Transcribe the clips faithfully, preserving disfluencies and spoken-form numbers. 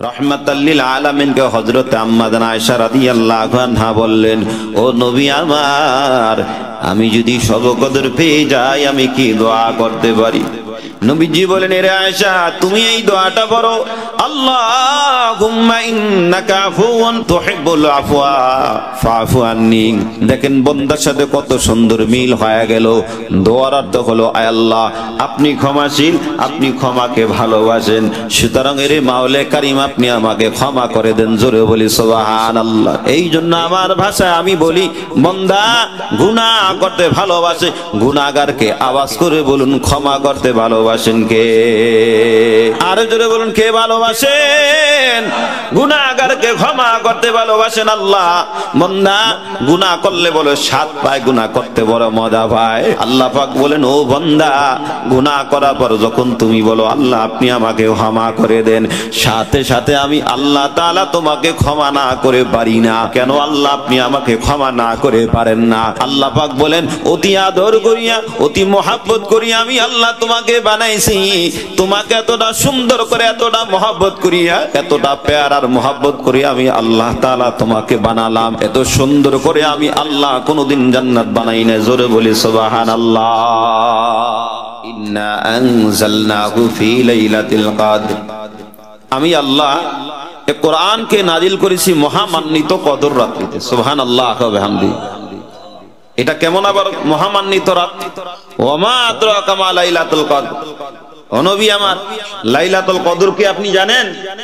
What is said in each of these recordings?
রাহমাতাল লিল আলামিনকে হযরত আম্মা জান আয়েশা রাদিয়াল্লাহু আনহা বললেন, ও নবী আমার, আমি যদি শবে কদর পেয়ে যাই আমি কি দোয়া করতে পারি? নবীজি বলেন, এরে আয়েশা, তুমি এই দোয়াটা পড়ো, আল্লাহুম্মা ইন্নাকা আফুউন তুহিব্বুল আফওয়া ফাআফু আন্নী। দেখেন বান্দার সাথে কত সুন্দর মিল হয়ে গেল। দোয়ার অর্থ হলো, আয় আল্লাহ, আপনি ক্ষমাশীল, আপনি ক্ষমাকে ভালোবাসেন, সুতরাং এরে মাওলা কারীম আপনি আমাকে ক্ষমা করে দেন। জোরে বলি সুবহানাল্লাহ। এই জন্য আমার ভাষায় আমি বলি, বান্দা গুনাহ করতে ভালোবাসে, গুনাহগারকে আওয়াজ করে বলুন, ক্ষমা করতে ভালোবাসেন কে? আরে জোরে বলুন, কে ভালোবাসেন? গুনাহগারকে ক্ষমা করতে ভালোবাসেন আল্লাহ। বান্দা গুনাহ করলে বলে স্বাদ পায়, গুনাহ করতে বড় মজা পায়। আল্লাহ পাক বলেন, ও বান্দা, গুনাহ করার পর যখন তুমি বলো আল্লাহ আপনি আমাকে ক্ষমা করে দেন, সাথে সাথে আমি আল্লাহ তাআলা তোমাকে ক্ষমা না করে পারি না। কেন আল্লাহ আপনি আমাকে ক্ষমা না করে পারেন না? আল্লাহ পাক বলেন, অতি আদর করিয়া, অতি মহব্বত করিয়া আমি আল্লাহ তোমাকে বানাইছি। তোমাকে এতটা সুন্দর করে, এতটা মহব্বত করিয়া, এতটা প্যার আর মহব্বত করিয়া আমি আল্লাহ তাআলা তোমাকে বানালাম। এত সুন্দর করে আমি আল্লাহ কোনদিন জান্নাত বানাই না। জোরে বলি সুবহানাল্লাহ। ইন্না আনজালনাহু ফি লাইলাতিল কদর। আমি আল্লাহ এই কোরআনকে নাজিল করেছি মহামান্বিত কদর রাত্রিতে। সুবহানাল্লাহ ওয়া বিহামদি। এটা কেমন আবার মহামান্বিত রাত? ওয়ামা আদরাকা মা লাইলাতুল কদর। ও নবী আমার, লাইলাতুল কদর কি আপনি জানেন?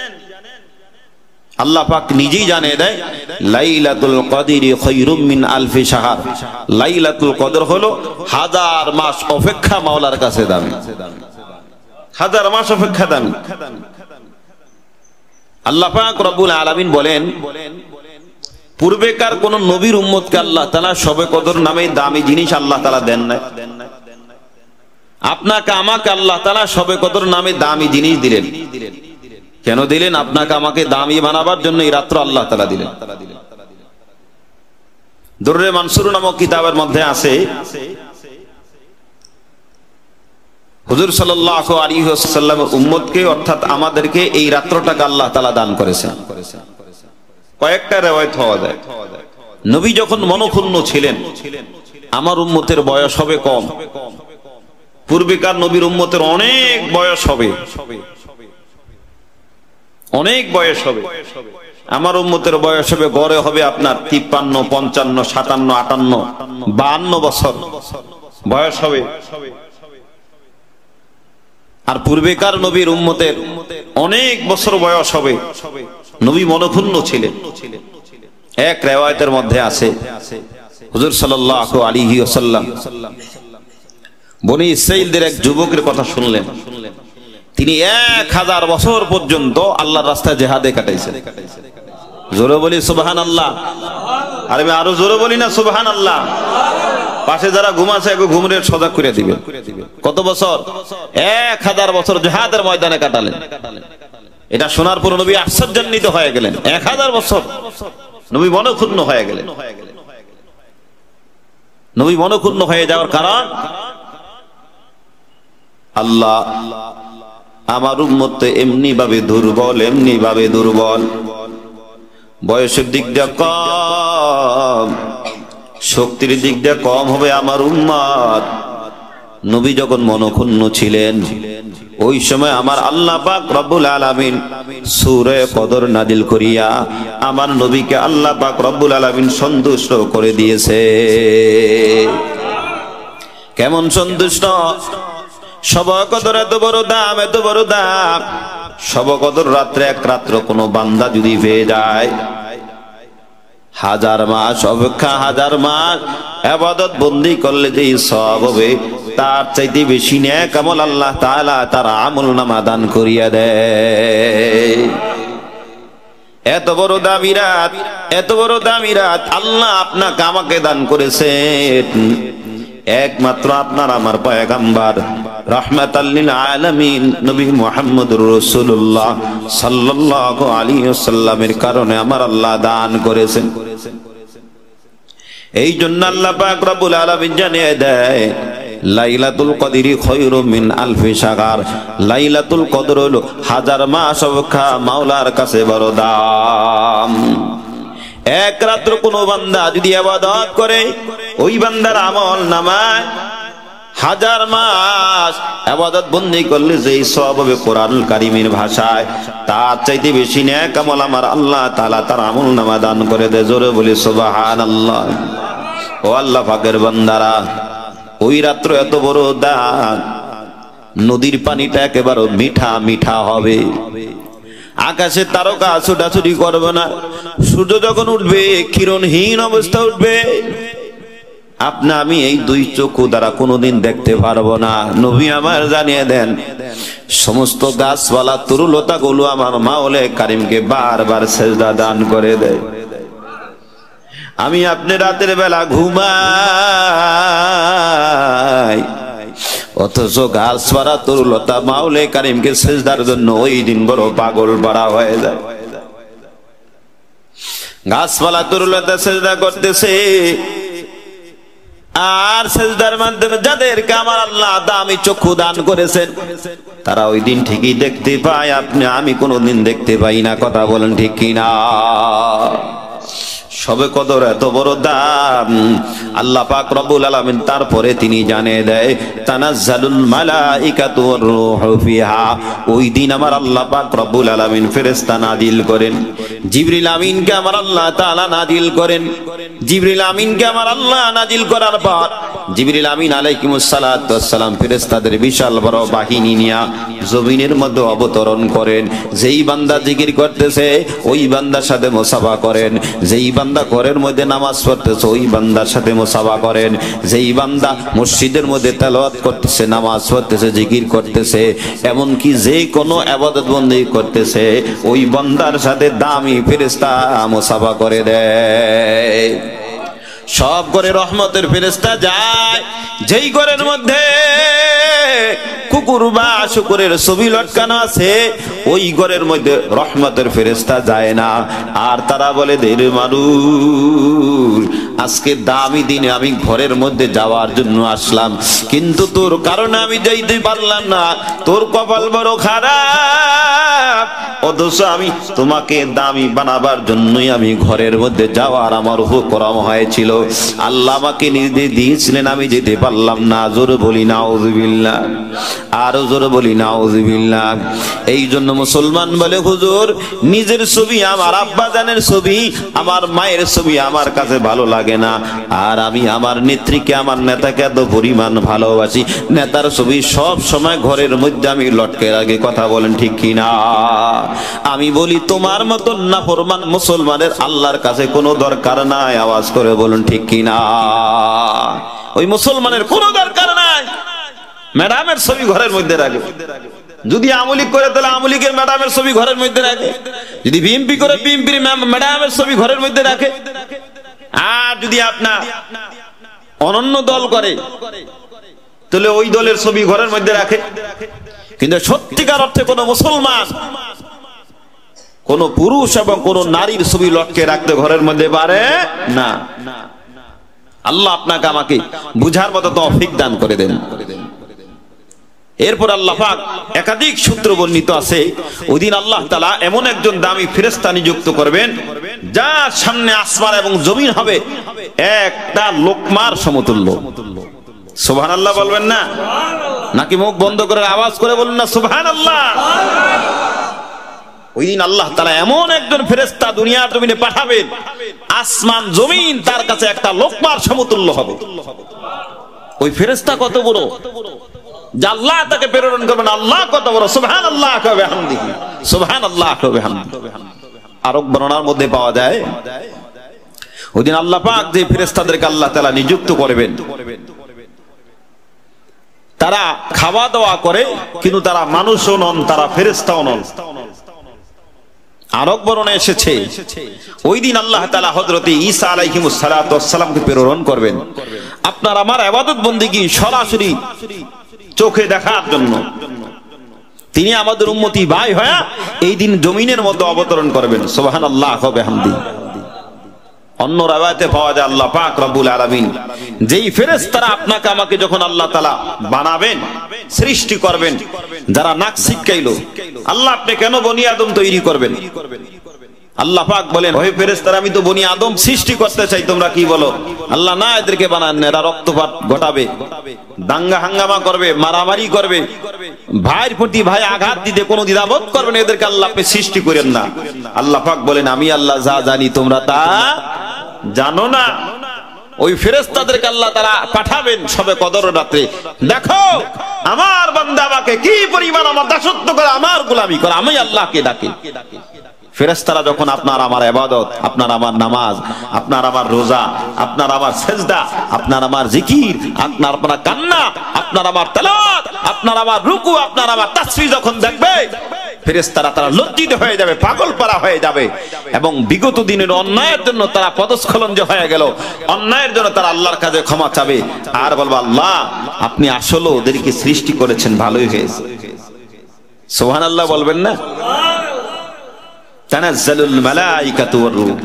আল্লাহ পাক নিজেই জানিয়ে দেয়, লাইলাতুল কদরি খায়রুম মিন আলফি শাহর। লাইলাতুল কদর হলো হাজার মাস অপেক্ষা মাওলার কাছে দামি। হাজার মাস অপেক্ষা দামি। আল্লাহ পাক রব্বুল আলামিন বলেন, পূর্বেকার কোন নবীর উম্মতকে আল্লাহ তাআলা শবে কদর নামে দামি জিনিস আল্লাহ তাআলা দেন না। আপনাকে আমাকে আল্লাহ তাআলা শবে কদর নামে দামি জিনিস দিলেন। কেন দিলেন? আপনাকে আমাকে দামি বানাবার জন্য এই রাত্র আল্লাহ তাআলা দিলেন। দুররে মানসুর নামক কিতাবের মধ্যে আছে, হুজুর সাল্লাল্লাহু আলাইহি ওয়াসাল্লাম উম্মতকে অর্থাৎ আমাদেরকে এই রাত্রটাকে আল্লাহ তাআলা দান করেছেন। কয়েকটা রিওয়ায়াত হওয়া যায়, নবী যখন মনক্ষুণ্ণ ছিলেন, আমার উম্মতের বয়স হবে কম, পূর্বেকার নবীর উম্মতের অনেক বয়স হবে, অনেক বয়স হবে। আমার উম্মতের বয়স হবে গড়ে হবে আপনার তিপ্পান্ন, পঞ্চান্ন, সাতান্ন, আটান্ন, বাহান্ন বছর বয়স হবে। আর পূর্বেকার নবীর উম্মতের অনেক বছর বয়স হবে। নবী মনক্ষুণ্ণ ছিলেন। এক রিওয়ায়াতের মধ্যে আছে, হুজুর সাল্লাল্লাহু আলাইহি ওয়াসাল্লাম বনি ইসরাঈলদের এক যুবকের কথা শুনলেন। তিনি এক হাজার বছর পর্যন্ত আল্লাহর রাস্তায় জিহাদে কাটাইছেন। জোরে বলি সুবহানাল্লাহ। আর আমি আরো জোরে বলি না সুবহানাল্লাহ। পাশে যারা ঘুমাচ্ছে একটু ঘুমরে সজাগ করে দিবেন। কত বছর? এক হাজার বছর জিহাদের ময়দানে কাটালেন। এটা শোনার পর নবী আশ্চর্যান্বিত হয়ে গেলেন। এক হাজার বছর নবী মনক্ষুণ্ণ হয়ে গেলেন। নবী মনক্ষুণ্ণ হয়ে যাওয়ার কারণ, আল্লাহ আমার উম্মত এমনি ভাবে দুর্বল, এমনি ভাবে দুর্বল, বয়সের দিক দিয়ে কম, শক্তির দিক দিয়ে কম হবে আমার উম্মত। নবী যখন মনক্ষুণ্ণ ছিলেন, ওই সময় আমার আল্লাহ পাক রব্বুল আলামিন সূরা কদর নাজিল করিয়া আমার নবীকে আল্লাহ পাক রব্বুল আলামিন সন্তুষ্ট করে দিয়েছে। কেমন সন্তুষ্ট? শবে কদর এত বড় দাম, এত বড় দাম। শবে কদর রাত্রে এক রাত্র কোন বান্দা যদি পেয়ে যায়, হাজার মাস অপেক্ষা, হাজার মাস ইবাদত বন্দি করলে যে সওয়াব হবে, তার চাইতে বেশি নেক আমল আল্লাহ তাআলা তার আমলনামা দান করিয়া দেয়। এত বড় দামি রাত, এত বড় দামি রাত আল্লাহ আপনাকে আমাকে দান করেছেন। একমাত্র আপনার আমার পয়গম্বর রাহমাতাল লিল আলামিন নবী মুহাম্মদুর রাসূলুল্লাহ সাল্লাল্লাহু আলাইহি ওয়াসাল্লামের কারণে আমার আল্লাহ দান করেছেন। এই জন্য আল্লাহ পাক রব্বুল আলামিন জানিয়ে দেয়, লাইলাতুল কদরি খায়রুম মিন আলফি শাহর, লাইলাতুল কদর হলো হাজার মাস অপেক্ষা মাওলার কাছে বড় দাম। এক রাত্র কোন বান্দা যদি ইবাদত করে, ওই বান্দার আমল নামায় হাজার মাস ইবাদত বন্দি করলে যেই সওয়াব হবে কোরআনুল কারীমের ভাষায়, তার চাইতে বেশি নেক আমল আমার আল্লাহ তাআলা তার আমল নামা দান করে দেয়। জোরে বলি সুবহানাল্লাহ। ও আল্লাহ পাকের বান্দারা, ওই রাত্র এত বড় দান, নদীর পানিটা একেবারে মিঠা মিঠা হবে, আকাশে তারকা ছুটাছুটি করবে না, সূর্য যখন উঠবে কিরণহীন অবস্থা উঠবে, আপনি আমি এই দুই চক্ষু দ্বারা কোনোদিন দেখতে পারবো না। নবী আমার জানিয়ে দেন, সমস্ত গাছপালা তরুলতা গুলো আমার মাওলা কারিমকে বারবার সেজদা দান করে দেয়। আমি আপনি রাতের বেলা ঘুমাই, অথচ গাছপালা তরুলতা মাওলা কারিমকে সেজদার জন্য ওই দিন বড় পাগল পাড়া হয়ে যায়। গাছপালা তরুলতা সেজদা করতেছে, আর সেজদার মাধ্যমে যাদেরকে আমার আল্লাহ দামি চক্ষু দান করেছেন, তারা ওই দিন ঠিকই দেখতে পায়, আপনি আমি কোনোদিন দেখতে পাই না। কথা বলেন ঠিক কিনা? সবে কদর এত বড় দাম, আল্লাহ পাক রব্বুল আলামিন তারপরে তিনি জানিয়ে দেয়, তানাজ্জালুল মালাইকাতু ওয়ার রূহু ফিহা। ওই দিন আমার আল্লাহ পাক রব্বুল আলামিন ফেরেশতা নাজিল করেন, জিবরিল আমিনকে আমার আল্লাহ তাআলা নাজিল করেন। জিবরিল আমিনকে আমার আল্লাহ নাজিল করার পর জিবরিল আমিন আলাইহিস সালাতু ওয়াস সালাম ফেরেশতাদের বিশাল বড় বাহিনী নিয়ে জমিনের মধ্যে অবতরণ করেন। যেই বান্দা জিকির করতেছে ওই বান্দার সাথে মুসাফা করেন, যেই বান্দা ঘরের মধ্যে নামাজ পড়তেছে ওই বান্দার সাথে মুসাফা করেন, যেই বান্দা মসজিদের মধ্যে তেলাওয়াত করতেছে, নামাজ পড়তেছে, জিকির করতেছে, এমন কি যে কোনো ইবাদত বন্দেগী করতেছে, ওই বান্দার সাথে দামি ফেরেশতা মুসাফা করে দেয়। সব ঘরে রহমতের ফেরেশতা যায়, যেই ঘরের মধ্যে কুকুর বা শুকুরের ছবি লটকানো আছে ওই ঘরের মধ্যে রহমতের ফেরেশতা যায় না। আর তারা বলে, দের মানুষ, আজকে দামি দিনে আমি ঘরের মধ্যে যাওয়ার জন্য আসলাম, কিন্তু তোর কারণে আমি যাইতে পারলাম না, তোর কপাল বড় খারাপ, অথচ আমি তোমাকে দামি বানাবার জন্যই আমি ঘরের মধ্যে যাওয়ার আমার হুকুম হয়েছিল, আল্লাহ আমাকে নির্দেশ দিয়েছিলেন, আমি যেতে পারলাম না। জোরে বলি নাউযুবিল্লাহ, আরো জোরে বলি নাউযুবিল্লাহ। এই জন্য মুসলমান বলে, হুজুর নিজের ছবি, আমার আব্বা জানের ছবি, আমার মায়ের ছবি আমার কাছে ভালো লাগে না, আর আমি আমার নেত্রীকে, আমার নেতাকে এত পরিমাণ ভালোবাসি, নেতার ছবি সব সময় ঘরের মধ্যে আমি লটকে রাখি। কথা বলেন ঠিক কিনা? আমি বলি, তোমার মতন নাফরমান মুসলমানের আল্লাহর কাছে কোনো দরকার নাই। আওয়াজ করে বলুন ঠিক কিনা? ওই মুসলমানের কোনো দরকার নাই ম্যাডামের ছবি ঘরের মধ্যে রাখে। যদি আমলিক করে তাহলে আমলিকের ম্যাডামের ছবি ঘরের মধ্যে রাখে, যদি বিএমপি করে বিএমপির ম্যাডামের ছবি ঘরের মধ্যে রাখে, আর যদি আপনার অনন্য দল করে তাহলে ওই দলের ছবি ঘরের মধ্যে রাখে। কিন্তু সত্যিকার অর্থে কোন মুসলমান কোন পুরুষ এবং কোন নারীর ছবি লটকে রাখতে ঘরের মধ্যে পারে না। আল্লাহ আপনাকে আমাকে বুঝার মতো তৌফিক দান করে দেন। এরপর আল্লাহ পাক একাধিক সূত্র বর্ণিত আছে, ওই দিন আল্লাহ তাআলা এমন একজন দামি ফেরেশতা নিযুক্ত করবেন যার সামনে আসমান এবং জমিন হবে একটা লোকমার সমতুল্য। সুবহানাল্লাহ বলবেন না? নাকি মুখ বন্ধ করে আওয়াজ করে বলুন না সুবহানাল্লাহ? ওই দিন আল্লাহ তাআলা এমন একজন ফেরেশতা দুনিয়ার জমিনে পাঠাবেন, আসমান জমিন তার কাছে একটা লোকমার সমতুল্য হবে। ওই ফেরেশতা কত বড় যে আল্লাহ তাকে প্রেরণ করবেন, আল্লাহ কত বড়! সুবহানাল্লাহ ওয়া বিহামদিহি, সুবহানাল্লাহ ওয়া বিহামদিহি। আরব বর্ণনার মধ্যে পাওয়া যায়, ওই দিন আল্লাহ পাক যে ফেরেশতাদেরকে আল্লাহ তাআলা নিযুক্ত করবেন, তারা খাওয়া দাওয়া করে, কিন্তু তারা মানুষও নন, তারা ফেরেশতাও নন। আরব বর্ণনায় এসেছে, ওই দিন আল্লাহ তাআলা হযরত ঈসা আলাইহিস সালাতু ওয়াস সালামকে প্রেরণ করবেন আপনার আমার ইবাদত বন্দেগী সরাসরি চোখে দেখার জন্য। তিনি আমাদের উম্মতি ভাই হয়ে এই দিন জমিনের মধ্যে অবতরণ করবেন। সুবহানাল্লাহ ওয়া বিহামদিহি। অন্য রাওয়ায়াতে পাওয়া যায় আল্লাহ পাক রব্বুল আলামিন যেই ফেরেশতারা আপনাকে আমাকে যখন আল্লাহ তাআলা বানাবেন, সৃষ্টি করবেন, যারা নাক শিখাইলো, আল্লাহ আপনি কেন বনি আদম তৈরি করবেন? আল্লাহ পাক বলেন, ওহে ফেরেশতারা আমি তো বনি আদম সৃষ্টি করতে চাই, তোমরা কি বলো? আল্লাহ না, এদেরকে বানান না, এরা রক্তপাত ঘটাবে, দাঙ্গা হাঙ্গামা করবে, মারামারি করবে, ভাইয়ের প্রতি ভাই আঘাত দিতে কোনো দ্বিধাবোধ করবে না, এদেরকে আল্লাহ আপনি সৃষ্টি করেন না। আল্লাহ পাক বলেন, আমি আল্লাহ যা জানি তোমরা তা জানো না। ওই ফেরেশতাদেরকে আল্লাহ তাআলা পাঠাবেন সবে কদর রাতে, দেখো আমার বান্দা আমাকে কি পরিমাণ আমার দাসত্ব করে, আমার গোলামি করে, আমি আল্লাহকে ডাকে। ফেরেশতারা যখন আপনার আমার ইবাদত, আপনার আমার নামাজ, আপনার আমার রোজা, আপনার আমার সেজদা, আপনার আমার জিকির, আপনার আপনার কান্না, আপনার আমার তেলাওয়াত, আপনার আমার রুকু, আপনার আমার তাসবিহ যখন দেখবে, ফেরেশতারা তারা লজ্জিত হয়ে যাবে, পাগল পারা হয়ে যাবে, এবং বিগত দিনের অন্যায়ের জন্য তারা পদস্খলন যে হয়ে গেল, অন্যায়ের জন্য তারা আল্লাহর কাছে ক্ষমা চাবে, আর বলবে, আল্লাহ আপনি আসলে ওদেরকে সৃষ্টি করেছেন, ভালোই হয়েছে। সুবহানাল্লাহ বলবেন না? তানাজ্জালুল মালাইকাতু ওয়ার রূহ।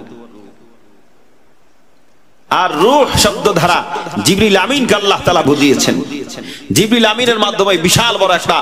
আর রূহ শব্দ ধারা জিবরিল আমিনকে আল্লাহ তাআলা বুঝিয়েছেন। জিবরিল আমিনের মাধ্যমে বিশাল বড় একটা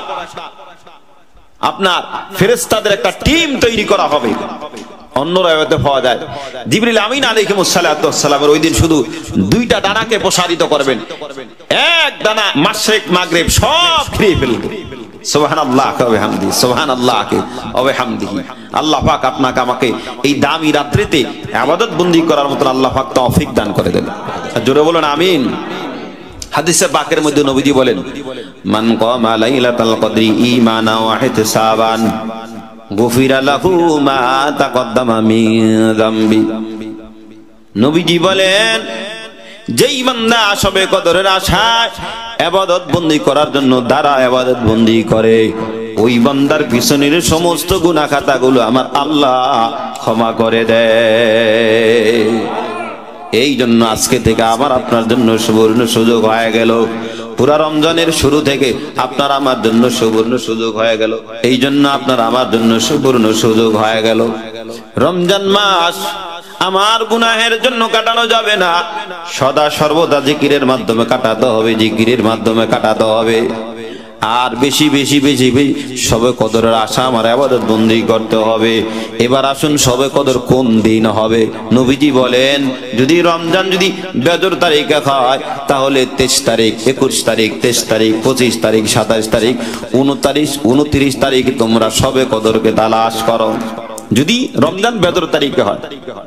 আপনার ফেরেশতাদের একটা টিম তৈরি করা হবে। অন্য রাওয়ায়াতে পাওয়া যায় জিবরিল আমিন আলাইহিস সালাতু ওয়াস সালামের ওই দিন শুধু দুইটা ডানাকে প্রসারিত করবেন, এক ডানা মাশরিক মাগরিব সব খেয়ে ফেলবে। সুবহানাল্লাহ ওয়া বিহামদিহি, সুবহানাল্লাহ ওয়া বিহামদিহি। আল্লাহ পাক আপনাকে আমাকে এই দামি রাত্রিতে ইবাদত বন্দি করার মত আল্লাহ পাক তৌফিক দান করে দেন। জোরে বলুন আমিন। হাদিসে পাকের মধ্যে নবীজি বলেন, মান কামা লাইলাতুল কদরি ঈমানা ওয়া ইহতিসাবান গুফিরা লাহু মা তাকদ্দামা মিন যামবি। নবীজি বলেন, যেই বান্দা শবে কদরের আশায় ইবাদত বন্দি করার জন্য দ্বারা ইবাদত বন্দি করে, ওই বান্দার পিছনের সমস্ত গুনাহ খাতাগুলো আমার আল্লাহ ক্ষমা করে দেয়। এই জন্য আজকে থেকে আমার আপনার জন্য সুবর্ণ সুযোগ হয়ে গেল, পুরা রমজানের শুরু থেকে আপনার আমার জন্য সুবর্ণ সুযোগ হয়ে গেল। এই জন্য আপনার আমার জন্য সুবর্ণ সুযোগ হয়ে গেল। রমজান মাস আমার গুনাহের জন্য কাটানো যাবে না, সদা সর্বদা জিকিরের মাধ্যমে কাটাতে হবে, জিকিরের মাধ্যমে কাটাতে হবে। আর বেশি বেশি বেশি বেশি শবে কদরের আশা আমার ইবাদত বন্দি করতে হবে। এবার আসুন শবে কদর কোন দিন হবে? নবীজি বলেন, যদি রমজান যদি বেজর তারিখে হয় তাহলে তেইশ তারিখ, একুশ তারিখ, তেইশ তারিখ, পঁচিশ তারিখ, সাতাইশ তারিখ, উনতারিশ উনত্রিশ তারিখ তোমরা শবে কদরকে তালাশ করো, যদি রমজান বেজর তারিখে হয়।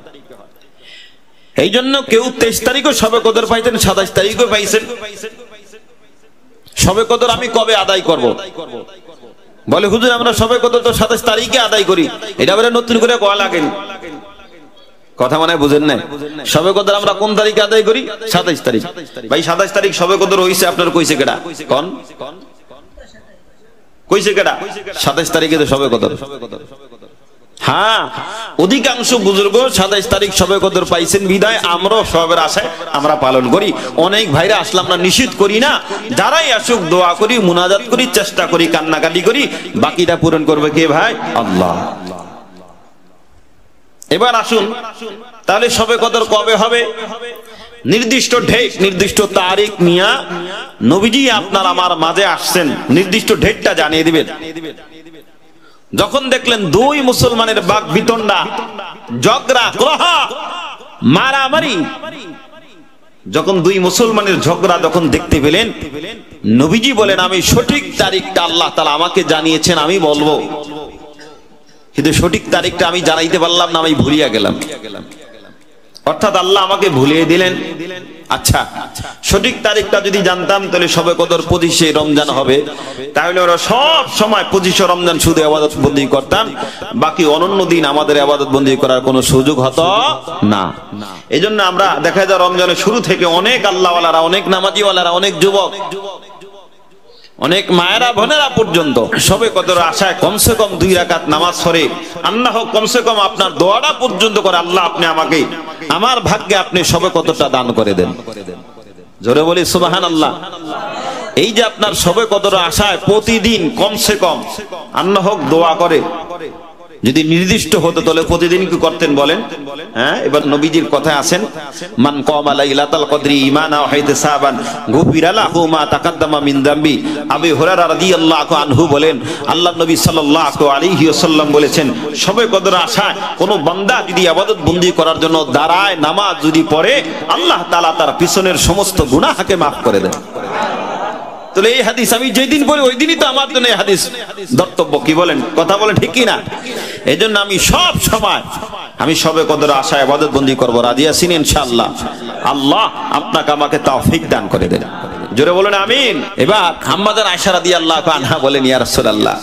এই জন্য কেউ তেইশ তারিখও শবে কদর পাইছেন, সাতাইশ তারিখও পাইছেন। শবে কদর আমি কবে আদায় করব? বলে হুজুর আমরা শবে কদর তো সাতাইশ তারিখে আদায় করি, এটা বলে নতুন করে কোয়া লাগেন। কথা মানে বুঝেন না? শবে কদর আমরা কোন তারিখে আদায় করি? সাতাইশ তারিখ। ভাই সাতাইশ তারিখ শবে কদর হইছে, আপনার কইছে কেডা? কোন কইছে কেডা? সাতাইশ তারিখে তো শবে কদর। হ্যাঁ, অধিকাংশ বুজুর্গ সাতাইশ তারিখ শবে কদর পাইছেন বিদায় আমরাও সবের আশায় আমরা পালন করি। অনেক ভাইরা আসলাম না, নিষেধ করি না, যারাই আসুক দোয়া করি, মুনাজাত করি, চেষ্টা করি, কান্নাকাটি করি, বাকিটা পূরণ করবে কে ভাই? আল্লাহ। এবার আসুন তাহলে শবে কদর কবে হবে? নির্দিষ্ট ডেট, নির্দিষ্ট তারিখ নিয়া নবীজি আপনার আমার মাঝে আসছেন, নির্দিষ্ট ডেটটা জানিয়ে দিবেন। যখন দেখলেন দুই মুসলমানের বাক বিতণ্ডা, ঝগড়া, কলহ, মারামারি, যখন দুই মুসলমানের ঝগড়া যখন দেখতে পেলেন, নবীজি বলেন, আমি সঠিক তারিখটা আল্লাহ তাআলা আমাকে জানিয়েছেন, আমি বলবো, কিন্তু সঠিক তারিখটা আমি জানাইতে পারলাম না, আমি ভুলিয়া গেলাম। অর্থাৎ আল্লাহ আমাকে ভুলিয়ে দিলেন। আচ্ছা, সঠিক তারিখটা যদি জানতাম তাহলে শবে কদর পঁচিশে রমজান হবে, তাহলে ওরা সব সময় পঁচিশে রমজান শুধু ইবাদত বন্দি করতাম, বাকি অন্যান্য দিন আমাদের ইবাদত বন্দি করার কোনো সুযোগ হতো না। এই জন্য আমরা দেখা যায় রমজানের শুরু থেকে অনেক আল্লাহওয়ালারা, অনেক নামাজিওয়ালারা, অনেক যুবক, অনেক মায়েরা বোনেরা পর্যন্ত শবে কদর আশায় কমসে কম দুই রাকাত নামাজ পড়ে, আল্লাহ কমসে কম আপনার দোয়াটা পর্যন্ত করে, আল্লাহ আপনি আমাকে আমার ভাগ্যে আপনি শবে কদরটা দান করে দেন। জোরে বলি সুবহানাল্লাহ। এই যে আপনার শবে কদর আশায় প্রতিদিন কমসে কম আল্লাহ দোয়া করে, যদি নির্দিষ্ট হতো তাহলে প্রতিদিন কি করতেন বলেন? হ্যাঁ, এবার নবীজির কথায় আছেন, মান কামা লাইলাতুল কদরি ঈমানা ওয়া ইহতিসাবান গুফিরা লাহু মা তাকাদ্দামা মিন যামবি। আবু হুরায়রা রাদিয়াল্লাহু আনহু বলেন, আল্লাহর নবী সাল্লাল্লাহু আলাইহি ওয়াসাল্লাম বলেছেন, শবে কদর আশায় কোন বান্দা যদি ইবাদত বন্দি করার জন্য দাঁড়ায়, নামাজ যদি পড়ে, আল্লাহ তাআলা তার পিছনের সমস্ত গুনাহকে maaf করে দেন। তাহলে এই হাদিস আমি যেদিন পড়ি ওই দিনই তো আমার জন্য এই হাদিস ধর্তব্য। কি বলেন? কথা বলেন ঠিক কি না? এই জন্য আমি সব সময় আমি সবে কদর আশায় ইবাদত বন্দি করবো, রাজি আছি ইনশাআল্লাহ। আল্লাহ আপনাকে আমাকে তৌফিক দান করে দেন, জোরে বলেন আমিন। এবার আম্মাজান আয়েশা রাদিয়াল্লাহু আনহা বলেন, ইয়া রাসূলুল্লাহ,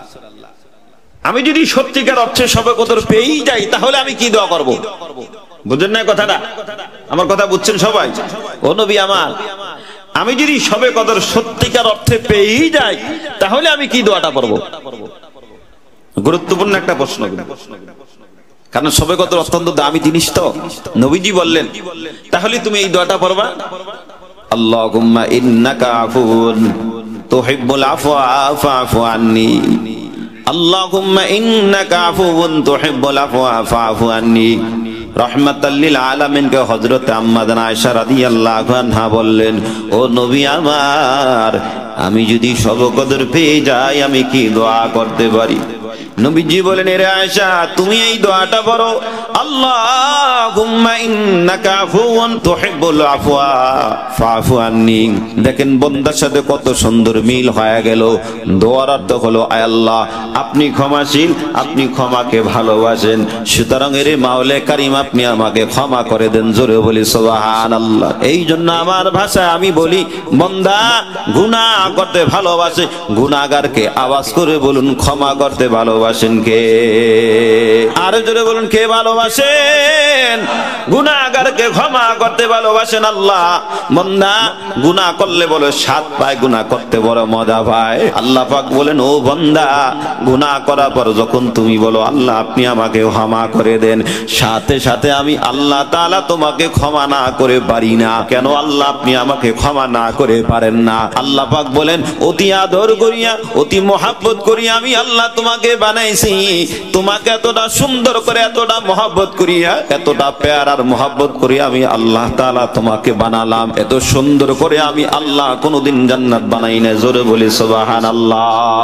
আমি যদি সত্যিকার অর্থে সবে কদর পেয়েই যাই তাহলে আমি কি দোয়া করব? বুঝেন না কথাটা? আমার কথা বুঝছেন সবাই? ও নবী আমার, আমি যদি সবে কদর সত্যিকার অর্থে পেয়েই যাই তাহলে আমি কি দোয়াটা পড়ব? গুরুত্বপূর্ণ একটা প্রশ্ন, কারণ সবে কদর অত্যন্ত দামি জিনিস। তো নবীজি বললেন, তাহলে তুমি এই দোয়াটা পড়বা, আল্লাহুম্মা ইন্নাকা আফুউন তুহিব্বুল আফওয়া ফা'ফু আন্নী, আল্লাহুম্মা ইন্নাকা আফুউন তুহিব্বুল আফওয়া ফা'ফু আন্নী। রহমাতাল লিল আলামিন কে হযরত আম্মাজান আয়েশা রাদিয়াল্লাহু আনহা বললেন, ও নবী আমার, আমি যদি সবে কদর পেয়ে যাই আমি কি দোয়া করতে পারি? নবীজি বলেন, এরে আয়েশা, তুমি এই দোয়াটা পড়ো, আল্লাহুম্মা ইন্নাকা আফুউন তুহিব্বুল আফওয়া ফা'ফু আন্নী। দেখেন বান্দার সাথে কত সুন্দর মিল হয়ে গেল। দোয়ার অর্থ হলো, আয় আল্লাহ, আপনি ক্ষমাশীল, আপনি ক্ষমাকে ভালোবাসেন, সুতরাং এরে মাওলা কারীম আপনি আমাকে ক্ষমা করে দেন। জোরে বলি সুবহানাল্লাহ। এই জন্য আমার ভাষায় আমি বলি, বান্দা গুনাহ করতে ভালোবাসে, গুনাহগারকে আওয়াজ করে বলুন ক্ষমা করতে ভালোবাসেন কে? আরো জোরে বলুন, কে ভালোবাসেন? গুনাহগারকে ক্ষমা করতে ভালোবাসেন আল্লাহ। বান্দা গুনাহ করলে বলে সাত পায়, গুনাহ করতে বড় মজা পায়। আল্লাহ পাক বলেন, ও বান্দা, গুনাহ করার পর যখন তুমি বলো আল্লাহ আপনি আমাকে ক্ষমা করে দেন, সাথে সাথে আমি আল্লাহ তাআলা তোমাকে ক্ষমা না করে পারি না। কেন আল্লাহ আপনি আমাকে ক্ষমা না করে পারেন না? আল্লাহ পাক বলেন, অতি আদর করিয়া, অতি মহব্বত করিয়া আমি আল্লাহ তোমাকে বানাইছি, তোমাকে এতটা সুন্দর করে, এতটা মহব্বত করিয়া, এতটা প্যার আর মহব্বত করিয়া আমি আল্লাহ তাআলা তোমাকে বানালাম। এত সুন্দর করে আমি আল্লাহ কোনোদিন জান্নাত বানাই না। জোরে বলি সুবহানাল্লাহ।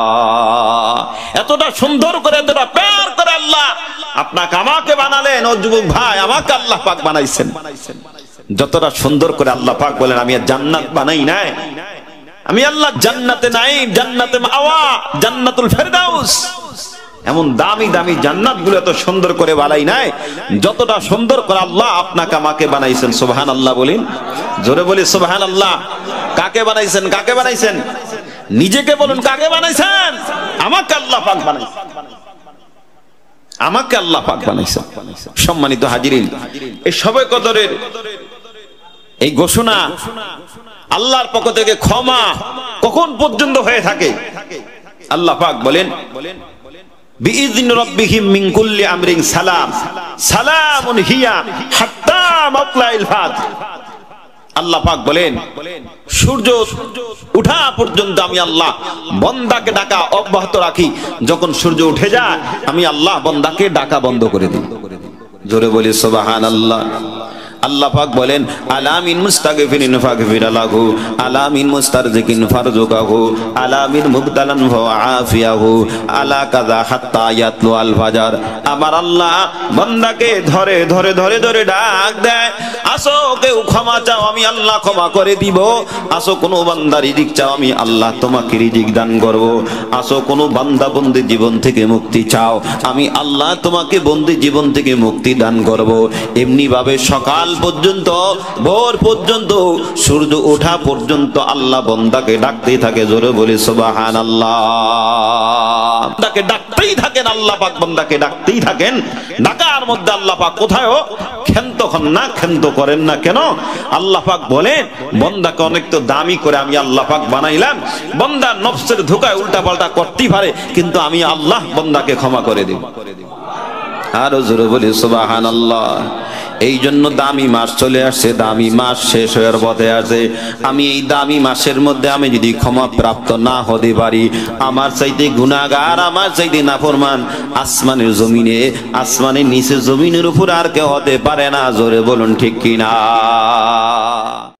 এতটা সুন্দর করে, এতটা প্যার করে আল্লাহ আপনাকে আমাকে বানালেন। ও যুবক ভাই, আমাকে আল্লাহ পাক বানাইছেন। যতটা সুন্দর করে আল্লাহ পাক বলেন, আমি জান্নাত বানাই নাই, আমি আল্লাহ জান্নাতে নাই, জান্নাতে মাওয়া, জান্নাতুল ফেরদাউস, এমন দামি দামি জান্নাত গুলো এত সুন্দর করে বানাই নাই যতটা সুন্দর করে আল্লাহ আপনাকে আমাকে বানাইছেন। সুবহানাল্লাহ বলেন, জোরে বলি সুবহানাল্লাহ। কাকে বানাইছেন? কাকে বানাইছেন? নিজেকে বলুন, কাকে বানাইছেন? আমাকে আল্লাহ পাক বানাইছেন, আমাকে আল্লাহ পাক বানাইছেন। সম্মানিত হাজিরিন, এই শবে কদরের এই ঘোষণা, আল্লাহর পক্ষ থেকে ক্ষমা কখন পর্যন্ত হয়ে থাকে? আল্লাহ পাক বলেন, বিইذن রাব্বিহিম মিন কুল্লি আমরিন সালাম সালামুন হিয়া হাত্তা মাতলাইল ফাজর। আল্লাহ পাক বলেন, সূর্য উঠা পর্যন্ত আমি আল্লাহ বান্দাকে ডাকা অব্যাহত রাখি, যখন সূর্য উঠে যায় আমি আল্লাহ বান্দাকে ডাকা বন্ধ করে দিই। জোরে বলি সুবহানাল্লাহ। আল্লাহ পাক বলেন, আলামিন মুস্তাগফিরিন ফাগফির লাহু, আলামিন মুস্তারজিকিন ফারজুকাহু, আলামিন মুবতালান ফাআফিয়াহু, আলা কাযা হাত্তা ইয়াতলু আল ফাজর। আমার আল্লাহ বান্দাকে ধরে ধরে ধরে ধরে ডাক দেয়, আসো কেউ ক্ষমা চাও, আমি আল্লাহ ক্ষমা করে দিব। আসো কোনো বান্দা রিজিক চাও, আমি আল্লাহ তোমাকে রিজিক দান করব। আসো কোনো বান্দা বন্দি জীবন থেকে মুক্তি চাও, আমি আল্লাহ তোমাকে বন্দি জীবন থেকে মুক্তি দান করব। এমনি ভাবে সকাল পর্যন্ত, ভোর পর্যন্ত, সূর্য ওঠা পর্যন্ত আল্লাহ বান্দাকে ডাকতেই থাকে। জোরে বলি সুবহানাল্লাহ। বান্দাকে ডাকতেই থাকেন আল্লাহ পাক, বান্দাকে ডাকতেই থাকেন। ডাকার মধ্যে আল্লাহ পাক কোথায়ও ক্ষান্ত হন না, ক্ষান্ত করেন না। কেন? আল্লাহ পাক বলেন, বান্দাকে অনেক তো দামি করে আমি আল্লাহ পাক বানাইলাম, বান্দা নফসের ধোঁকায় উল্টা পাল্টা করতেই পারে, কিন্তু আমি আল্লাহ বান্দাকে ক্ষমা করে দেব। আরো জোরে বলি সুবহানাল্লাহ। এই জন্য দামি মাস চলে আসছে, দামি মাস শেষ হওয়ার পথে আছে। আমি এই দামি মাসের মধ্যে আমি যদি ক্ষমা প্রাপ্ত না হতে পারি, আমার চাইতে গুনাহগার, আমার চাইতে নাফরমান আসমানের জমিনে, আসমানের নিচে জমিনের উপর আর কেউ হতে পারে না। জোরে বলুন ঠিক কিনা?